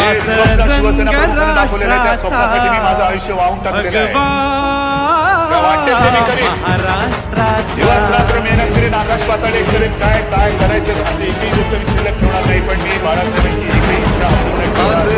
शिवसेना प्रमुखांनी दाखवलेलं आहे, त्या स्वप्नासाठी मी माझं आयुष्य वाहून टाकलेलं आहे. वाटते ते मी करीन. दिवस रात्र मेहनत करीन, आकाश पाताळे करीन, काय काय करायचं एकही गोष्ट मी शिल्लक ठेवणार नाही. पण मी बाळासाहेबांची एकही इच्छा